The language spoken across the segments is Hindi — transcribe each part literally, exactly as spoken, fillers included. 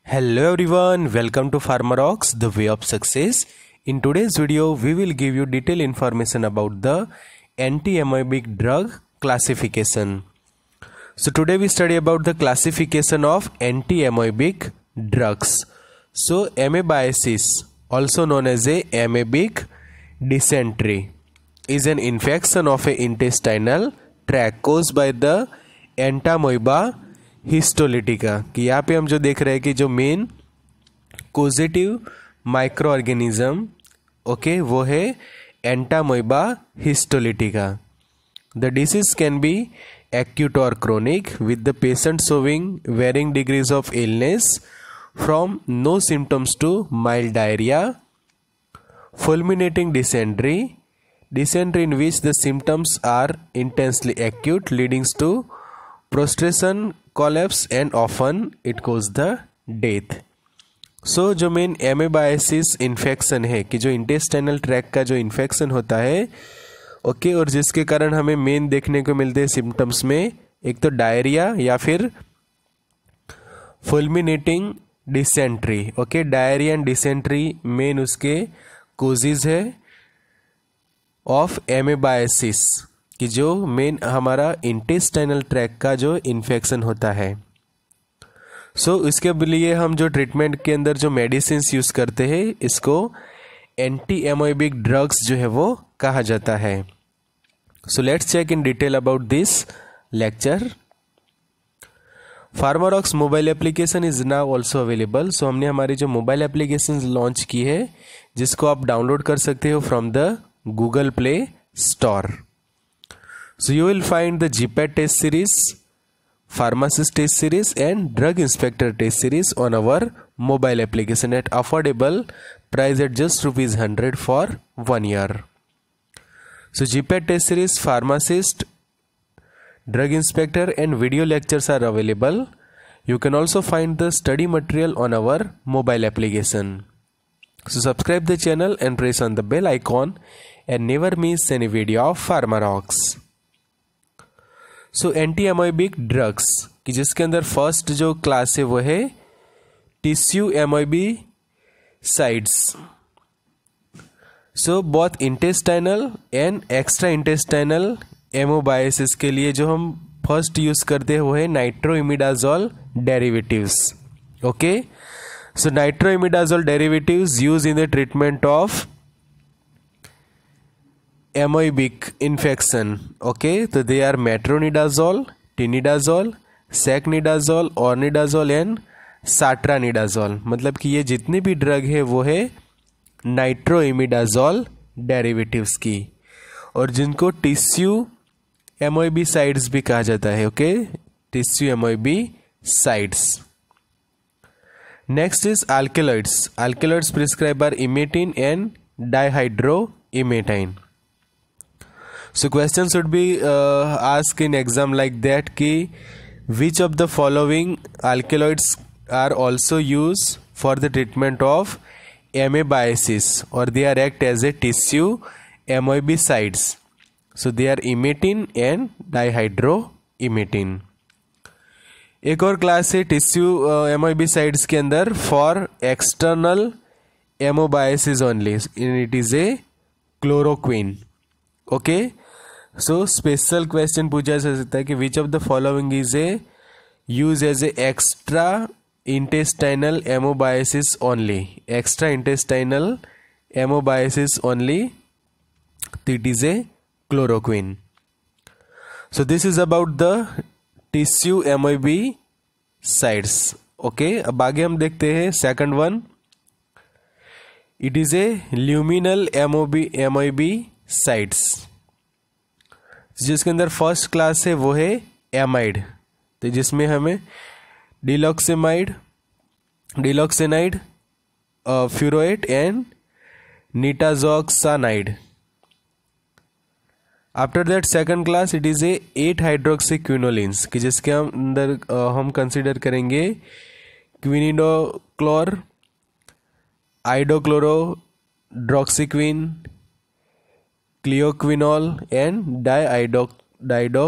Hello everyone, welcome to PharmaRocks, the way of success. In today's video, we will give you detailed information about the anti-amoebic drug classification. So today we study about the classification of anti-amoebic drugs. So amoebiasis, also known as a amoebic dysentery, is an infection of a intestinal tract caused by the Entamoeba histolytica. कि यहाँ पे हम जो देख रहे हैं कि जो main causative microorganism okay वो है entamoeba histolytica. The disease can be acute और chronic with the patient showing varying degrees of illness from no symptoms to mild diarrhoea, fulminating dysentery, dysentery in which the symptoms are intensely acute leading to prostration, collapse and often it causes the death. So so, जो मेन एमोबाइसिस इन्फेक्शन है कि जो इंटेस्टाइनल ट्रैक का जो इन्फेक्शन होता है ओके okay, और जिसके कारण हमें मेन देखने को मिलते हैं सिम्टम्स में एक तो डायरिया या फिर fulminating dysentery. Okay, diarrhoea and dysentery main उसके कोजेज है ऑफ एमोबाइसिस कि जो मेन हमारा इंटेस्टाइनल ट्रैक का जो इन्फेक्शन होता है। सो so, इसके लिए हम जो ट्रीटमेंट के अंदर जो मेडिसिन यूज करते हैं इसको एंटी एमोएबिक ड्रग्स जो है वो कहा जाता है। So let's check in detail about this lecture. PharmaRocks mobile application is now also available. So हमने हमारी जो मोबाइल एप्लीकेशन लॉन्च की है जिसको आप डाउनलोड कर सकते हो from the Google Play Store. So you will find the G P A T test series, pharmacist test series and drug inspector test series on our mobile application at affordable price at just rupees one hundred for one year. So G P A T test series, pharmacist, drug inspector and video lectures are available. You can also find the study material on our mobile application. So subscribe the channel and press on the bell icon and never miss any video of PharmaRocks. So anti amoebic drugs कि जिसके अंदर फर्स्ट जो क्लास है वो है tissue amoebicides. So both intestinal and extra intestinal amoebiasis के लिए जो हम फर्स्ट यूज करते हैं वो है nitroimidazole derivatives. Okay, so nitroimidazole derivatives use in the treatment of amoebic infection. Okay, so they are metronidazole, tinidazole, secnidazole, ornidazole and satranidazole। मतलब कि ये जितने भी ड्रग है वो है नाइट्रोइमिडाजोल डेरिवेटिव्स की और जिनको टिश्यू एमोएबिसाइड्स भी कहा जाता है। Okay, tissue amoebicides. Next is alkaloids. Alkaloids prescribed are imetin and dihydroimetin. So question should be uh, asked in exam like that कि which of the following alkaloids are also used for the treatment of amoebiasis or they are act as a tissue amoebicides. So they are imetin and dihydroimetin. एक और क्लास है टिश्यू एमोएबिसाइड्स के अंदर for external amoebiasis only, it is a chloroquine. Okay, so special question पूछा जा सकता है कि which of the following is a use as a extra intestinal amoebiasis only, extra intestinal amoebiasis only, it is a chloroquine. So this is about the tissue amoebicides. Okay, अब आगे हम देखते हैं second one. It is a luminal amoebi amoebicides जिसके अंदर फर्स्ट क्लास है वो है एमाइड, तो जिसमें हमें diloxanide, diloxanide, furoate and nitazoxanide. After that second class it is a eight hydroxyquinolines कि जिसके अंदर uh, हम कंसिडर करेंगे क्विनिडोक्लोर, आइडोक्लोरो, ड्रॉक्सिक्विन, क्लियोक्विनॉल एंड डाइडो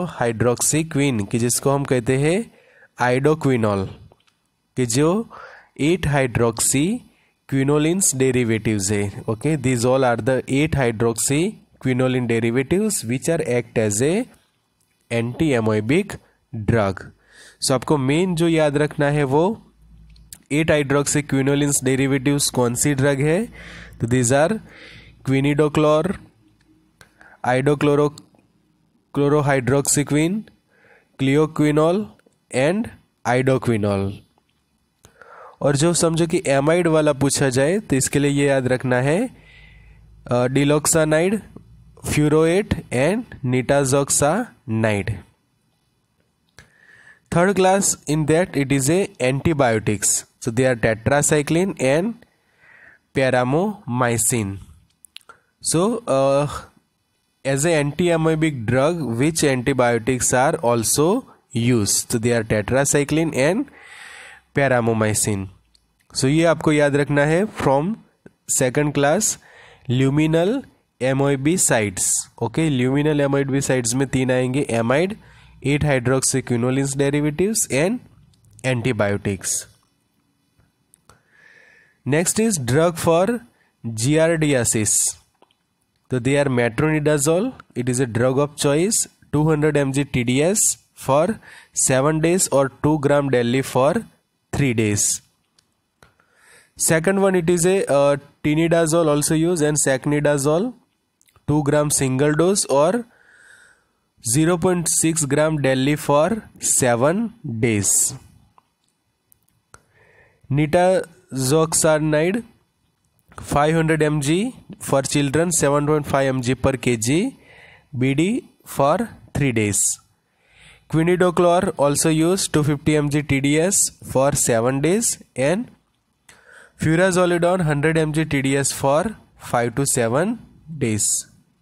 डाइडोहाइड्रोक्सीक्विन कि जिसको हम कहते हैं आइडोक्विनॉल कि जो एट हाइड्रोक्सी क्विनोलिन्स डेरिवेटिव्स है. Okay, these all are the eight hydroxy quinoline derivatives which are act as a anti amoebic drug. So आपको मेन जो याद रखना है वो एट हाइड्रोक्सी क्विनोलिन्स डेरिवेटिव्स कौन सी ड्रग है. तो these are quiniodochlor, iodochloro chlorohydroxyquin, clioquinol and iodoquinol. और जो समझो कि एमाइड वाला पूछा जाए तो इसके लिए ये याद रखना है diloxanide, furoate and nitazoxanide. Third class in that it is a antibiotics, so they are tetracycline and paramomycin. So uh, as a anti-amoebic drug which antibiotics are also used, so they are tetracycline and paramomycin. So ये आपको याद रखना है from second class luminal amoebicides. okay, luminal amoebicides में तीन आएंगे, amide, eight hydroxy quinolines derivatives and antibiotics. Next is drug for giardiasis. तो they are metronidazole. It is a drug of choice, two hundred m g t d s for seven days और two gram daily for three days. Second one, it is a tinidazole also use and secnidazole, two gram single dose और zero point six gram daily for seven days. Nitazoxanide five hundred m g for children, seven point five m g per kg B D for three days. Quinidoclor also used, two hundred fifty m g T D S for seven days and Furazolidone one hundred m g T D S for five to seven days.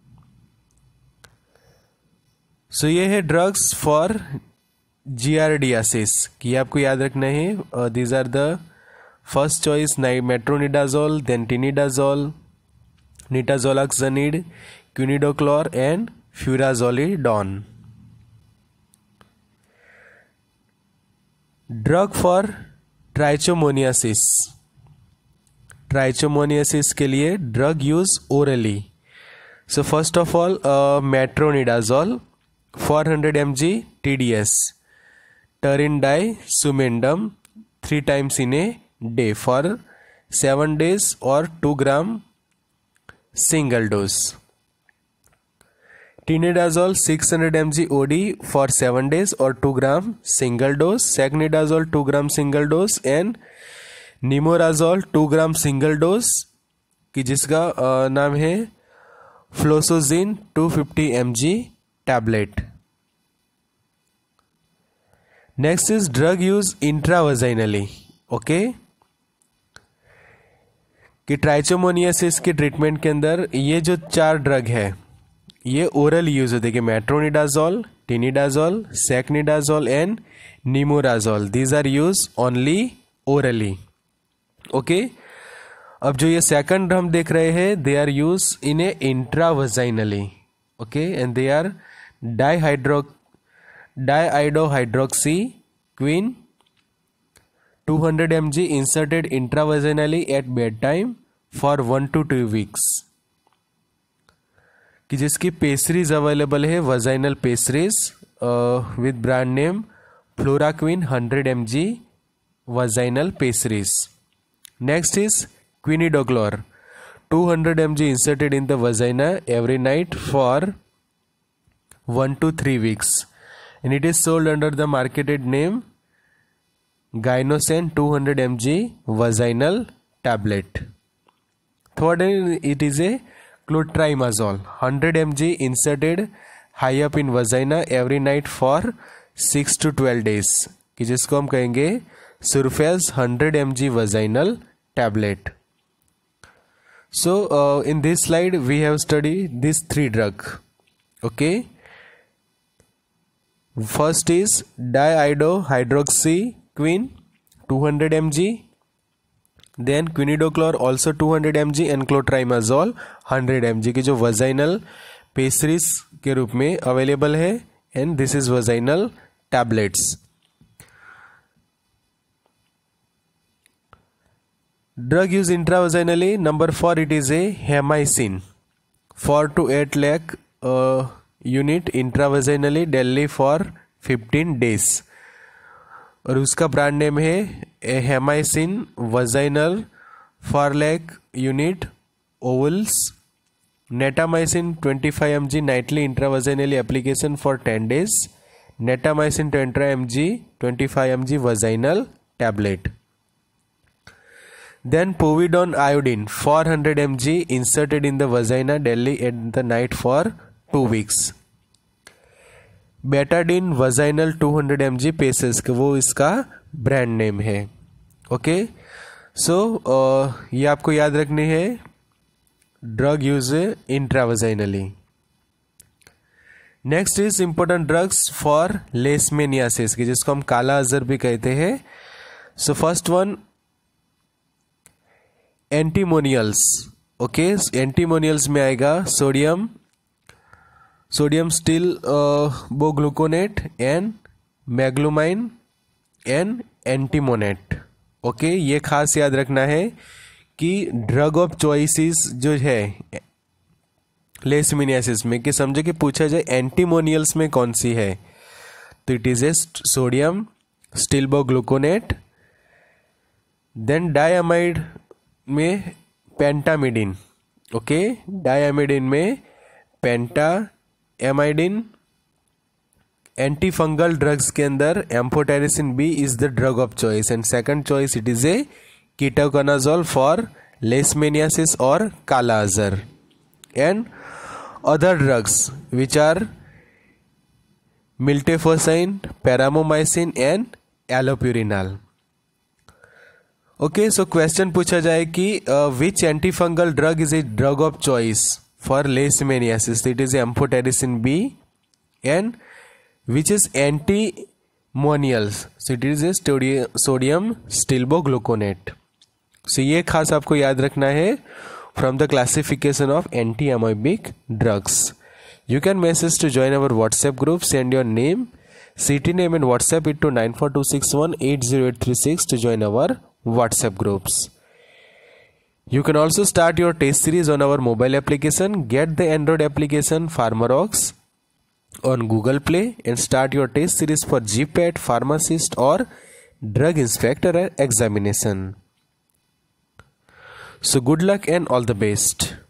So so, ये है ड्रग्स फॉर जियार्डियासिस कि आपको याद रखना है. These are the first choice metronidazole, then tinidazole, nitazoxanide, quiniodochlor and furazolidone. Drug for trichomoniasis. Trichomoniasis के लिए drug use orally. So first of all metronidazole four hundred m g T D S, terindisumendum three times in a day for seven days or two gram single dose. Tinidazole six hundred m g O D for seven days or two gram single dose. Secnidazole two gram single dose and Nimorazole two gram single dose कि जिसका नाम है फ्लोसोजिन two hundred fifty m g tablet. Next is drug use intravaginally. Okay, कि ट्राइचोमोनियासिस के ट्रीटमेंट के अंदर ये जो चार ड्रग है ये ओरल यूज होते हैं, metronidazole, tinidazole, secnidazole and nimorazole. These are use only orally. Okay, अब जो ये सेकंड हम देख रहे हैं they are use in a intravaginally. Okay, and they are dihydro diiodohydroxyquin two hundred m g inserted intravaginally at bedtime for one to two weeks. कि जिसकी पेस्ट्रीज अवेलेबल है, vaginal pessaries with brand name Floraquin one hundred m g vaginal pessaries. Next is quiniodochlor two hundred m g inserted in the vagina every night for one to three weeks. And it is sold under the marketed name Gynosen two hundred m g vaginal tablet. Third, it is a clotrimazole one hundred m g inserted high up in vagina every night for six to twelve days कि जिसको हम कहेंगे Surface one hundred m g vaginal tablet. So uh, in this slide we have studied these three drugs. Okay, first is diiodohydroxyquin two hundred m g, then quinidoclor also two hundred m g and clotrimazole one hundred m g की जो vaginal पेस्ट्रीज के रूप में अवेलेबल है and this is vaginal tablets. Drug used intravaginally. Number four, it is a hemicin. four to eight lakh uh, unit intravaginally daily for fifteen days. और उसका ब्रांड नेम है Hamycin vaginal four lakh unit ovules. Natamycin twenty-five milligrams nightly intravasginally application for ten days. Netamycin twenty milligrams twenty-five milligrams vaginal tablet. Then povidone iodine four hundred milligrams inserted in the vagina daily at the night for two weeks. Betadine vaginal two hundred milligrams pessaries के वो इसका ब्रांड नेम है. ओके, सो ये आपको याद रखनी है, drug use intravaginally. Next is important drugs for leishmaniasis की, जिसको हम काला अजहर भी कहते हैं. So first one antimonials. Okay, antimonials में आएगा sodium sodium stibogluconate and meglumine and antimonate. Okay, ये खास याद रखना है कि ड्रग ऑफ चॉइसिस जो है लेशमेनियासिस में, कि समझो कि पूछा जाए एंटीमोनियल्स में कौन सी है, तो it is a sodium stibogluconate. Then diamide में पेंटामिडिन. ओके, डायमिडिन में pentamidine. Anti fungal drugs के अंदर amphotericin B is the drug of choice and second choice it is a ketoconazole for leishmaniasis और kala azar. And other drugs which are miltefosine, paromomycin and allopurinol. Okay, so question पूछा जाए कि which anti fungal drug is a drug of choice for leishmaniasis. It is amphotericin B. And which is antimonials, so it is a sodium stilbogluconate. So ये खास आपको याद रखना है from the classification of anti-amoebic drugs. You can message to join our WhatsApp group. Send your name, city name and WhatsApp it to nine four two six one eight zero eight three six to join our WhatsApp groups. You can also start your test series on our mobile application. Get the Android application Pharmarox on Google Play and start your test series for G PAT, pharmacist or drug inspector examination. So good luck and all the best.